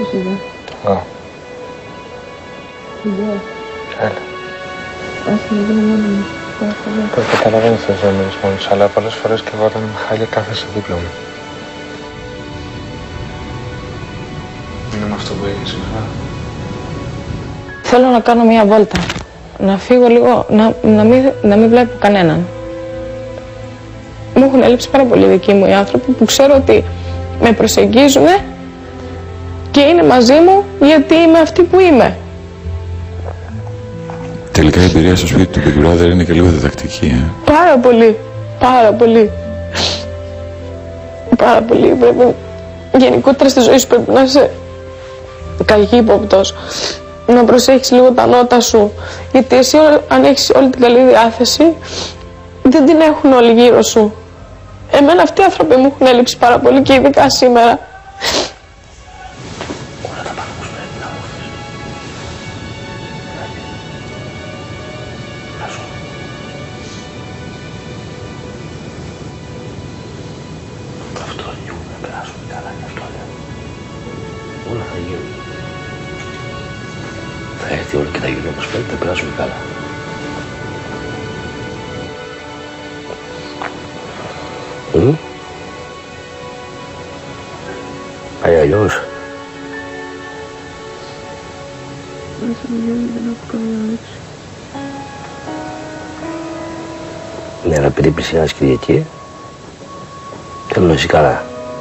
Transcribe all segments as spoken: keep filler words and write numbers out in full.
Ποιος είναι? Εγώ. Γεια. Έλα. Ας με δω μόνο μου. Το καταλαβαίνεις ότι δεν μείνεις μόνος, αλλά πολλές φορές και εγώ όταν είμαι χάλια κάθεσαι δίπλα μου. Είναι με αυτό που έγινε σήμερα. Θέλω να κάνω μια βόλτα. Να φύγω λίγο, να, να, μην, να μην βλέπω κανέναν. Μου έχουν έλειψει πάρα πολύ δικοί μου οι άνθρωποι που ξέρω ότι με προσεγγίζουν και είναι μαζί μου γιατί είμαι αυτή που είμαι. Τελικά η εμπειρία στο σπίτι του Big Brother είναι και λίγο διδακτική, ε. Πάρα πολύ, πάρα πολύ. Πάρα πολύ. Πρέπει, γενικότερα στη ζωή σου πρέπει να είσαι καλλιύποπτος. Να προσέχεις λίγο τα νότα σου. Γιατί εσύ αν έχεις όλη την καλή διάθεση, δεν την έχουν όλοι γύρω σου. Εμένα αυτοί οι άνθρωποι μου έχουν έλειψει πάρα πολύ και ειδικά σήμερα. Όλα θα γίνουν. Θα έρθει όλο και θα γίνει όπως πρέπει, θα περάσουμε καλά. Μμ. Πάει αλλιώς. Ναι, αλλά περίπου ένας Κυριακή. Θέλω να είσαι καλά.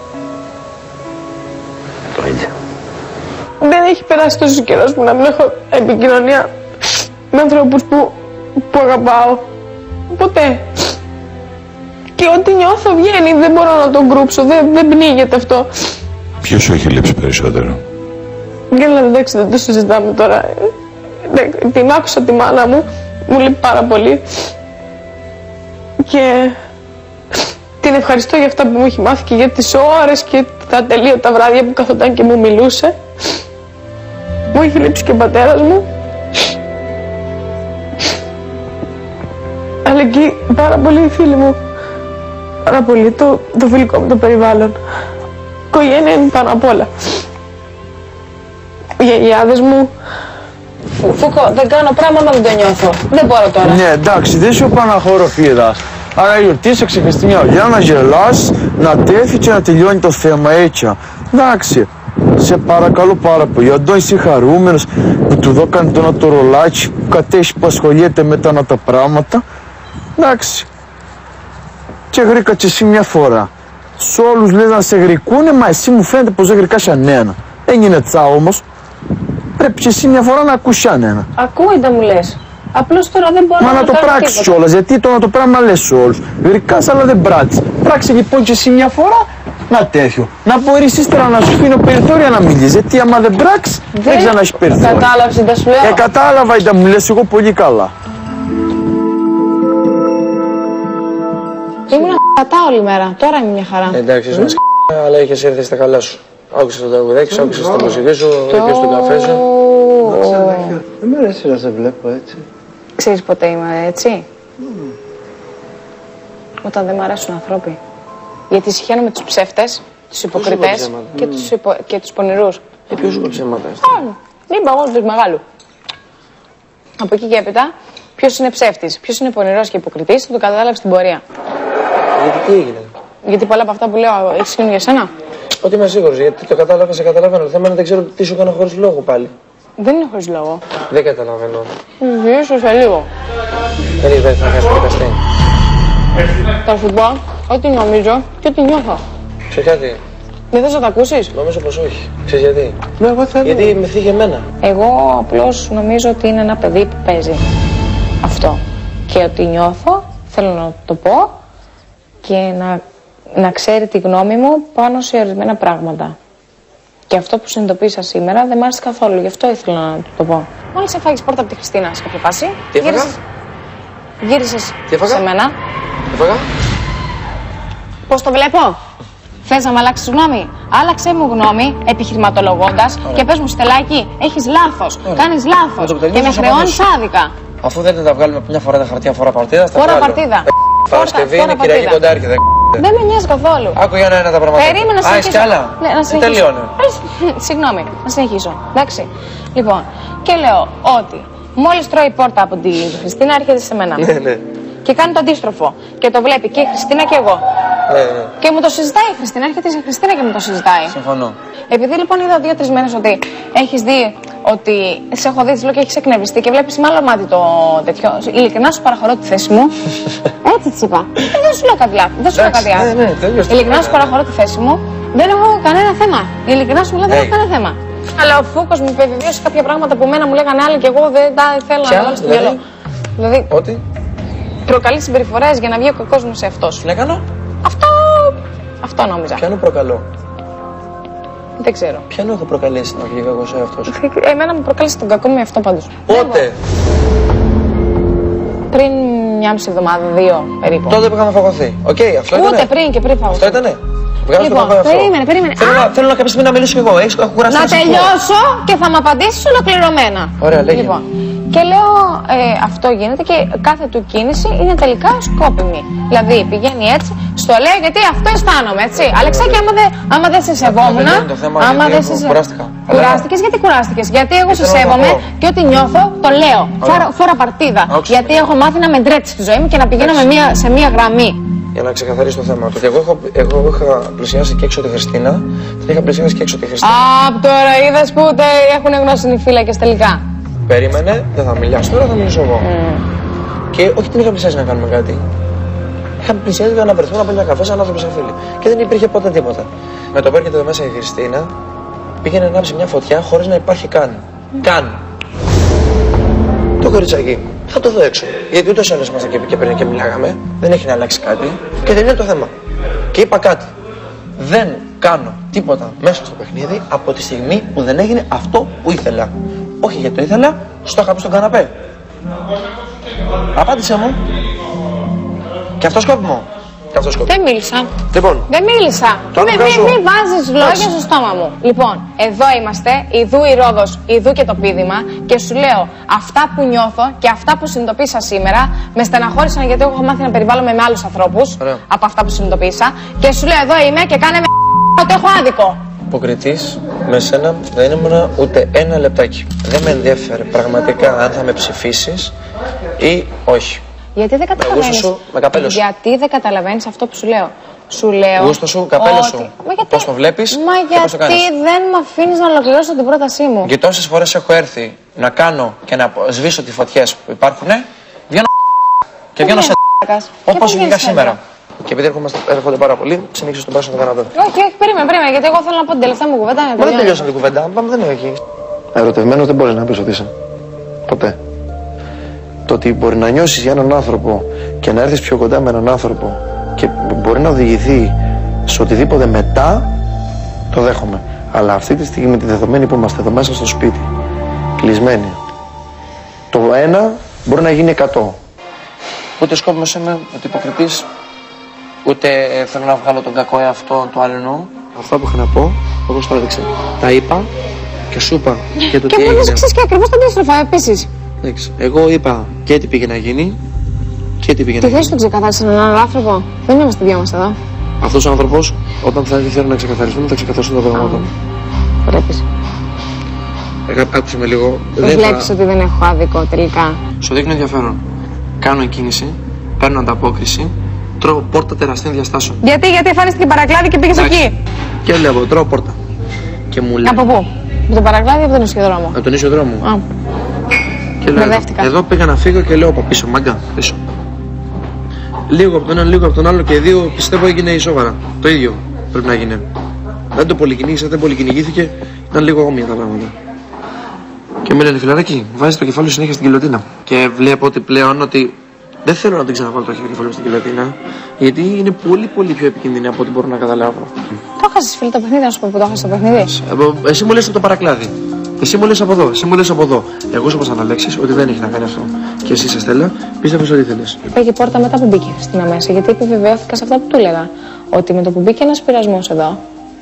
Έτσι. Δεν έχει περάσει τόσο καιρός που να μην έχω επικοινωνία με ανθρώπους που, που αγαπάω. Ποτέ. Και ό,τι νιώθω βγαίνει, δεν μπορώ να τον κρούψω, δεν, δεν πνίγεται αυτό. Ποιος σου έχει λείψει περισσότερο? Για να εντάξει, δεν το συζητάμε τώρα. Την άκουσα τη μάνα μου, μου λείπει πάρα πολύ. Και την ευχαριστώ για αυτά που μου έχει μάθει και για τις ώρες και τα ατελείωτα βράδια που καθόταν και μου μιλούσε. Μου έχει λείψει και ο πατέρας μου. Αλλά και πάρα πολύ οι φίλοι μου. Πάρα πολύ το, το φιλικό μου το περιβάλλον. Η οικογένεια είναι πάνω απ' όλα. Οι γιαγιάδες μου. Φούκο, δεν κάνω πράγμα, δεν το νιώθω. Δεν μπορώ τώρα. Ναι, εντάξει, δεν σου είπα να χοροφίδας. Άρα γιορτήσε ξεχαστεί μια ολιά, να γελάς, να τέφει και να τελειώνει το θέμα έτσι. Εντάξει, σε παρακαλώ πάρα πολύ. Ο Αντώνης είσαι χαρούμενος που του δώκανε το ένα το ρολάκι που κατέχει που ασχολιέται με τα, τα πράγματα. Εντάξει. Και γρήκα και εσύ μια φορά. Σ' όλους λες να σε γρικούνε, μα εσύ μου φαίνεται πως δεν γρικάς ανένα. Έγινε τσα όμως. Πρέπει και εσύ μια φορά να ακούσει ανένα. Ακούγεται μου λες. Απλώς τώρα δεν μπορώ Μα να, να το πράξεις κιόλας, γιατί το να το πράγμα λες σε όλους. Γρικάς αλλά δεν πράττεις. Πράξε λοιπόν και εσύ μια φορά να τέτοιο. Να μπορείς ύστερα να σου αφήνω περιθώρια να μιλήσεις. Γιατί άμα δεν πράξεις δεν, δεν ξανά έχεις περιθώρια. Κατάλαβες, δεν σου λέω. Ε, κατάλαβα, ήταν μου λες εγώ πολύ καλά. Ήμουν κατά όλη μέρα, τώρα είμαι μια χαρά. Εντάξει, ήσουν mm. αλλά είχες έρθει στα καλά σου. Άκουσες το τραγουδάκι σου, άκουσες τη μουσική σου, έπιες τον καφέ σου. Δεν μ' αρέσει να σε βλέπω έτσι. Ξέρεις ποτέ είμαι έτσι? Όταν δεν μ' αρέσουν ανθρώποι. Γιατί συχαίνω με τους ψεύτες, τους υποκριτές και τους, υπο... και τους πονηρούς. Ε, ποιος σου είπε ψέματα? Είπα εγώ τους μεγάλου. Από εκεί και έπειτα, ποιος είναι ψεύτης, ποιος είναι πονηρός και υποκριτής, θα το κατάλαβες στην πορεία. Γιατί τι έγινε? Γιατί πολλά από αυτά που λέω έχεις γίνει για σένα. Ότι είμαι σίγουρος, γιατί το κατάλαβα, σε καταλαβαίνω. Το θέμα είναι δεν ξέρω τι σου έκανα χωρίς λόγο πάλι. Δεν είναι χωρίς λόγο. Δεν καταλαβαίνω. Ίσως σε λίγο. Δεν είπες να κάνεις δικαστή. Θα σου πω ό,τι νομίζω και ό,τι νιώθω. Ξέρεις κάτι? Δεν θες να τα ακούσεις? Νομίζω πως όχι. Ξέρεις γιατί? Ναι, εγώ θέλω. Γιατί με θίγει εμένα. Εγώ απλώς νομίζω ότι είναι ένα παιδί που παίζει αυτό. Και ότι νιώθω, θέλω να το πω και να, να ξέρει τη γνώμη μου πάνω σε ορισμένα πράγματα. Και αυτό που συνειδητοποίησα σήμερα δεν μ' άρεσε καθόλου, γι' αυτό ήθελα να το πω. Μόλις έφαγες πόρτα από τη Χριστίνα σε κάποια φάση. Τι έφαγα? Γύρισες Τι έφαγα? σε μένα. Τι έφαγα? Πώς το βλέπω? Θες να με αλλάξεις γνώμη? Άλλαξε μου γνώμη επιχειρηματολογώντας και πες μου, Στελάκη, έχεις λάθος, κάνεις λάθος και με χρεώνεις άδικα. Αφού δεν τα βγάλουμε μια φορά τα χαρτιά φορά παρτίδα, θα Φορά παρτίδα. Παρασκευή είναι Κυριακή κοντά έρχεται. Δεν με νοιάζει καθόλου. Άκου για ένα τα πράγματα. Περίμενα να συνεχίσω. Α, κι άλλα. Ναι, να συνεχίσω. Τελειώνω. Συγγνώμη, να συνεχίσω. Εντάξει. Λοιπόν, και λέω ότι μόλις τρώει η πόρτα από τη Χριστίνα, έρχεται σε μένα. Ναι, ναι. Και κάνει το αντίστροφο. Και το βλέπει και η Χριστίνα και εγώ. Ναι, ναι. Και μου το συζητάει η Χριστίνα, έρχεται η Χριστίνα και μου το συζητάει. Συμφωνώ. Επειδή λοιπόν είδα δύο-τρει μέρες ότι έχεις δει ότι σε έχω δει και έχεις εκνευριστεί και βλέπεις με άλλο μάτι το τέτοιο. Ειλικρινά σου παραχωρώ τη θέση μου. Έτσι της είπα. Ε, δεν σου λέω κάτι λάθος. Δεν σου λέω κάτι άλλο. Ναι, ναι, τέλειος. Ειλικρινά σου παραχωρώ τη θέση μου. Δεν έχω κανένα θέμα. Ειλικρινά σου μιλάω, δεν έχω κανένα θέμα. Αλλά ο Φούκος μου επιβεβαίωσε κάποια πράγματα που μένα μου λέγανε άλλοι και εγώ δεν τα ήθελα να βάλω στο μυαλό. Δηλαδή. Ότι. Προκαλεί συμπεριφορές για να βγει ο κακός μου σε αυτός. Τι να κάνω? Αυτό. Αυτό νόμιζα. Ποιανού προκαλώ? Δεν ξέρω. Ποιανού έχω προκαλέσει να βγει κακός σε αυτός? Εμένα μου προκάλεσε τον κακό μου αυτό πάντως. Πότε? Πριν μια μισή εβδομάδα, δύο περίπου. Τότε που είχαμε φαγωθεί. Οκ, okay, αυτό ήτανε. Ούτε πριν και πριν φαγωθεί. Αυτό ήτανε. Βγάζω Λοιπόν, το περίμενε, περίμενε. Θέλω, να, θέλω να κάποια στιγμή να μιλήσω κι εγώ. Έχεις, έχω κουραστεί. Να τελειώσω και θα μου απαντήσεις ολοκληρωμένα. Ωραία, λέγε. Λοιπόν, και λέω ε, αυτό γίνεται και κάθε του κίνηση είναι τελικά σκόπιμη. Δηλαδή πηγαίνει έτσι, στο λέω γιατί αυτό αισθάνομαι, έτσι. Αλεξάκη, άμα δεν άμα δε σε σεβόμουν, άμα δεν σε κουράστηκα. Κουράστηκες, γιατί κουράστηκες? Γιατί εγώ σε σέβομαι και ό,τι νιώθω το λέω. Φορά, φορά παρτίδα. Άξι. Γιατί έχω μάθει να με ντρέψει στη ζωή μου και να πηγαίνω με μία, σε μία γραμμή. Για να ξεκαθαρίσει το θέμα. Το ότι εγώ, έχω, εγώ είχα πλησιάσει και έξω τη Χριστίνα, την είχα πλησιάσει και έξω τη Χριστίνα. Α, τώρα είδες που ούτε έχουν γνώσει οι φύλακες τελικά. Περίμενε, δεν θα μιλάς τώρα, θα μιλήσω εγώ. Mm. Και όχι την είχα πλησιάσει να κάνουμε κάτι. Είχα πλησιάσει για να βρεθούμε να πούμε ένα καφέ σαν άνθρωποι σαν φίλοι. Και δεν υπήρχε ποτέ τίποτα. Με το που έρχεται εδώ μέσα η Χριστίνα, πήγαινε να ανάψει μια φωτιά χωρίς να υπάρχει καν. Mm. Καν. Το κοριτσάκι, θα το δω έξω. Γιατί ούτως ή άλλως ήμασταν και, και πριν και μιλάγαμε, δεν έχει να αλλάξει κάτι και δεν είναι το θέμα. Και είπα κάτι. Δεν κάνω τίποτα μέσα στο παιχνίδι από τη στιγμή που δεν έγινε αυτό που ήθελα. Όχι γιατί το ήθελα, στο είχα πει στον καναπέ. Απάντησε μου. Και αυτό σκόπιμο. Και αυτό σκόπιμο. Δεν μίλησα. Λοιπόν. Δεν μίλησα. Μην μη, μη βάζεις λόγια στο στόμα μου. Λοιπόν, εδώ είμαστε, ιδού η Ρόδος, ιδού και το πείδημα και σου λέω αυτά που νιώθω και αυτά που συνειδητοποίησα σήμερα με στεναχώρησαν γιατί εγώ έχω μάθει να περιβάλλομαι με άλλους ανθρώπους από αυτά που συνειδητοποίησα και σου λέω εδώ είμαι και κάνε με ότι έχω άδικο. Υποκριτής με σένα δεν ήμουν ούτε ένα λεπτάκι. Δεν με ενδιαφέρει πραγματικά αν θα με ψηφίσεις ή όχι. Γιατί δεν καταλαβαίνεις. Σου, με καπέλο σου. Γιατί δεν καταλαβαίνεις αυτό που σου λέω. Σου λέω. Γούστο σου, καπέλο ότι... σου. Γιατί... Πώς το βλέπεις Μα και πώς το γιατί κάνεις. δεν με αφήνεις να ολοκληρώσω την πρότασή μου. Και τόσες φορές έχω έρθει να κάνω και να σβήσω τις φωτιές που υπάρχουν. Βγαίνω και βγαίνω σε όπως βγήκα σήμερα. Και επειδή έρχονται πάρα πολύ, συνέχισε στον πράσινο καναπέ. Όχι, όχι, περίμενε, περίμενε, γιατί εγώ θέλω να πω την τελευταία μου κουβέντα. Μα δεν τελειώσαν την κουβέντα, πάμε δεν είναι εκεί. Ερωτευμένος δεν μπορεί να πεις ότι είσαι. Ποτέ. Το ότι μπορεί να νιώσεις για έναν άνθρωπο και να έρθεις πιο κοντά με έναν άνθρωπο και μπορεί να οδηγηθεί σε οτιδήποτε μετά, το δέχομαι. Αλλά αυτή τη στιγμή, τη δεδομένη που είμαστε εδώ μέσα στο σπίτι, κλεισμένοι, το ένα μπορεί να γίνει εκατό. Ούτε σκόπιμος είμαι, ούτε υποκριτής, ούτε θέλω να βγάλω τον κακό εαυτό του άλλου. Αυτά που είχα να πω, όπως το έδειξε. Τα είπα και σου είπα και το και τι έγινε. Και ξέρεις και ακριβώς το αντίστροφο επίσης. Εγώ είπα και τι πήγε να γίνει και τι πήγε να γίνει. Τι θέση του ξεκαθάρισε έναν άλλο άνθρωπο. Δεν είμαστε δυο μας εδώ. Αυτός ο άνθρωπος, όταν θα θέλει να ξεκαθαριστούν, θα ξεκαθαριστούν τα πράγματα. Βλέπεις. Άκουσε με λίγο. Βλέπεις θα... ότι δεν έχω άδικο τελικά. Σου δείχνω ενδιαφέρον. Κάνω κίνηση, παίρνω ανταπόκριση, τρώω πόρτα τεραστίων διαστάσεων. Γιατί, γιατί εμφανίστηκε παρακλάδι και πήγες εκεί. Και λέω, τρώω πόρτα. Και μου λέει. Από πού? Από τον παρακλάδι ή από τον ίσιο δρόμο? Από τον ίσιο δρόμο. Α. Και λέω, εδώ, εδώ πήγα να φύγω και λέω από πίσω, μάγκα, πίσω. Λίγο από τον ένα, λίγο από τον άλλο και δύο πιστεύω έγινε ισόβαρα. Το ίδιο πρέπει να γίνει. Δεν το πολυκυνήγησα, δεν πολυκυνηγήθηκε, ήταν λίγο όμοια τα πράγματα. Και με λένε φιλαράκι, βάζει το κεφάλι συνέχεια στην κοιλωτίνα. Και βλέπω ότι πλέον ότι δεν θέλω να την ξαναβάλω το κεφάλι στην κοιλωτίνα, γιατί είναι πολύ πολύ πιο επικίνδυνη από ό,τι μπορώ να καταλάβω. Το έχασες φίλε το παιχνίδι, να σου πω που το έχασες το παιχνίδι. Εσύ μου λες από το παρακλάδι. Εσύ μου λες από εδώ, εσύ μου λες από εδώ. Εγώ σου είπα σαν Αλέξης ότι δεν έχει να κάνει αυτό. Και εσύ, Στέλλα, πίστευες ότι ήθελες. Πήγε η πόρτα μετά που μπήκε η Χριστίνα μέσα, γιατί επιβεβαιώθηκα σε αυτά που του έλεγα. Ότι με το που μπήκε ένας πειρασμός εδώ.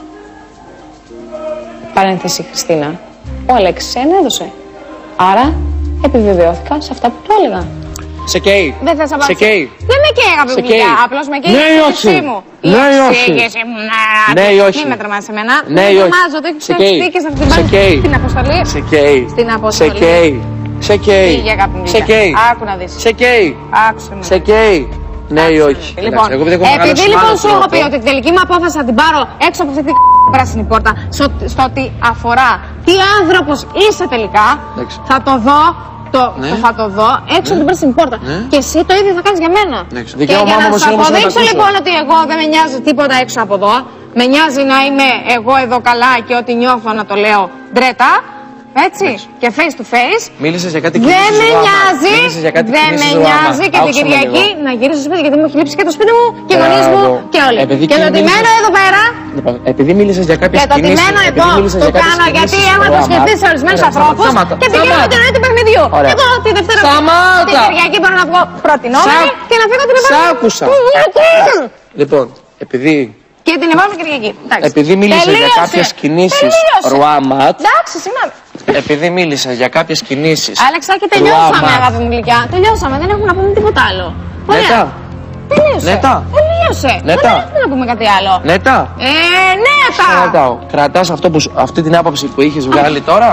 Παρένθεση Χριστίνα, ο Αλέξης ενέδωσε. Άρα επιβεβαιώθηκα σε αυτά που του έλεγα. Σε καίει. Δεν θες να Σε καίει. Δεν με καίει, αγάπη Σε μου, καίει. γλυκιά. Απλώς με καίει Ναι η ή εξήγησή όχι? μου. Ναι ή Η όχι? εξήγησή μου, Ναι ή όχι? Μη με τρομάζεις εμένα. Ναι ή Μη όχι? τρομάζω, το έχεις Σε κάνει καίει. στήκες να την Σε πάρεις καίει. στην αποστολή. Σε καίει. Στην Σε αποστολή. καίει. Σε καίει. Φύγε, αγάπη μου, Σε γλυκιά. καίει. Άκου να δεις. Σε καίει. Άκουσε με. Σε καίει. Ναι ή όχι? Λοιπόν, Εντάξει, εγώ επειδή έχω επειδή μεγαλώσει λοιπόν μάλλον σου έχω τρόπο. πει ότι την τελική μου απόφαση θα την πάρω έξω από αυτή την πράσινη πόρτα, στο, στο ότι αφορά τι άνθρωπος είσαι τελικά, Εντάξει. θα το δω, το, Ναι. το θα το δω έξω από την πράσινη πόρτα. Ναι. Και εσύ το ίδιο θα κάνεις για μένα. Εντάξει. Και Δικαίωμά για μου να όμως σου είναι όμως να τα αποδείξω ακούσω. λοιπόν ότι εγώ δεν με νοιάζει τίποτα έξω από εδώ, με νοιάζει να είμαι εγώ εδώ καλά και ό,τι νιώθω να το λέω ντρέτα, έτσι, και face to face. Μίλησες για κάτι Δεν κινήσεις με του άμα. νοιάζει, Μίλησες για κάτι δεν κινήσεις με του άμα. νοιάζει και την Άκουσε με Κυριακή λίγο. να γυρίσω στο σπίτι γιατί μου έχει λείψει και το σπίτι μου και οι γονείς μου Μπράβο. και όλοι. Επειδή Και το μίλησες- τιμένο εδώ πέρα Λοιπόν, επειδή μίλησες για κάποιες και το κινήσεις, τιμένο επειδή εδώ μίλησες το για κάποιες κάνω γιατί κινήσεις έχω του υποσχεθεί άμα. σε ορισμένους Ωραία, ανθρώπους σταμάτα, και πηγαίνω σταμάτα. την ροή του παιχνιδιού. Ωραία. Εγώ τη Δευτέρα Σταμάτα. την Κυριακή μπορώ να βγω προτινόμενη Σ' και να φύγω την Σ' επόμενη. άκουσα. Λοιπόν, επειδή Και την επόμενη Κυριακή. Εντάξει. Επειδή μίλησες για Τελείωσε. κάποιες κινήσεις Τελείωσε. Ρουάματ, Εντάξει, συγγνώμη. επειδή μίλησες για κάποιες κινήσεις Αλεξάκη, τελειώσαμε, Ρουάματ. αγάπη μου γλυκιά. Τελειώσαμε, δεν έχουμε να πούμε τίποτα άλλο. Ωραία. Νέτα, Τελείωσε. Νέτα. Τελείωσε. Νέτα. Δεν έχουμε να πούμε κάτι άλλο. νέτα. Ε, νέτα. Ρωτάω, κρατάς αυτό που, σου- αυτή την άποψη που είχες βγάλει τώρα?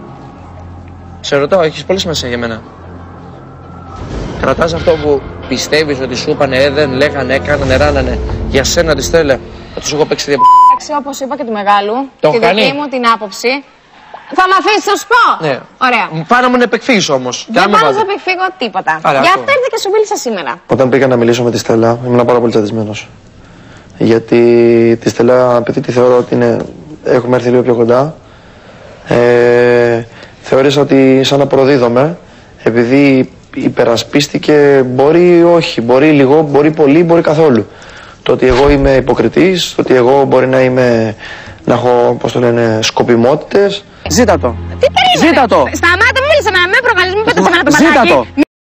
Σε ρωτάω, έχεις πολύ σημασία για μένα. Κρατάς αυτό που πιστεύεις ότι σου είπανε, ε, δεν λέγανε, έκανανε, ράνανε, για σένα τις θέλε, ότι σου έχω παίξει δια... Εντάξει, όπως είπα και του μεγάλου, Το τη έχω δική κάνει. μου την άποψη. Θα με αφήσεις να σου πω. Ναι. Ωραία. Πάνω μου να επεκφύγεις όμως. και να Δεν μην πάω να βάζω. σου απεκφύγω τίποτα. Άρα, Γι' αυτό. αυτό ήρθα και σου μίλησα σήμερα. Όταν πήγα να μιλήσω με τη Στέλλα, ήμουν πάρα πολύ τσαντισμένος. Γιατί τη Στέλλα, επειδή τη θεωρώ ότι είναι, έχουμε έρθει λίγο πιο κοντά, ε, θεώρησα ότι σαν να προδίδομαι, επειδή υπερασπίστηκε, μπορεί όχι, μπορεί λίγο, μπορεί πολύ, μπορεί καθόλου. Το ότι εγώ είμαι υποκριτής, το ότι εγώ μπορεί να είμαι, να έχω, πώς το λένε, σκοπιμότητες. Ζήτα το. Τι περίμενε. Ζήτα το. Σταμάτα, μου μίλησε να με προκαλείς, μου πέτασε εμένα το Ζήτα μπατάκι. το.